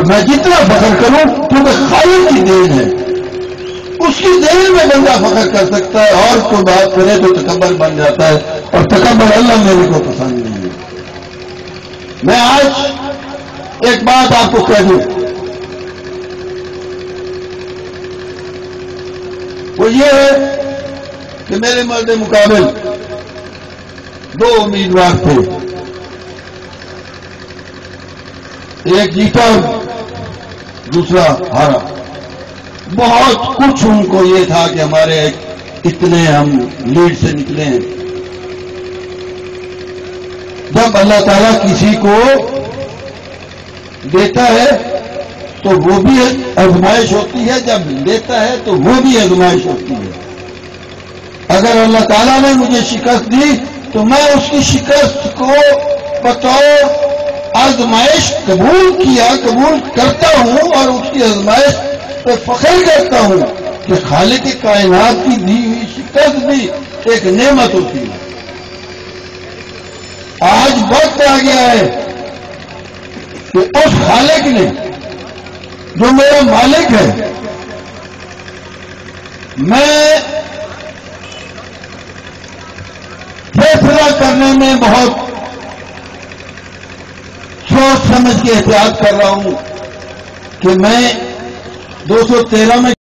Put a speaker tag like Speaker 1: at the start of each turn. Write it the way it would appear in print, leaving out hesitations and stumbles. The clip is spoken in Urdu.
Speaker 1: میں جتنا فخر کروں کیونکہ خالق کی دین ہے، اس کی دین میں بندہ فخر کر سکتا ہے، اور کوئی بات کرے تو تکبر بن جاتا ہے، اور تکبر اللہ میرے کو پسند نہیں ہے۔ میں آج ایک بات آپ کو کہہ دوں، وہ یہ ہے کہ میرے مرد مقابل دو امیدوار تھے، ایک جیتا دوسرا ہارا۔ بہت کچھ ان کو یہ تھا کہ ہمارے اتنے ہم لیڈ سے نکلے ہیں۔ جب اللہ تعالیٰ کسی کو دیتا ہے تو وہ بھی آزمائش ہوتی ہے، جب لیتا ہے تو وہ بھی آزمائش ہوتی ہے۔ اگر اللہ تعالیٰ نے مجھے شکست دی تو میں اس کی شکست کو بطور آزمائش قبول کرتا ہوں، اور اس کی آزمائش پہ فخر کرتا ہوں کہ خالق کائنات کی دی ہوئی شکست بھی ایک نعمت ہوتی ہے۔ آج وقت آ گیا ہے کہ اس خالق نے جو میرا مالک ہے، میں فیصلہ کرنے میں بہت سوچ سمجھ کے احتیاط کر رہا ہوں کہ میں 213 میں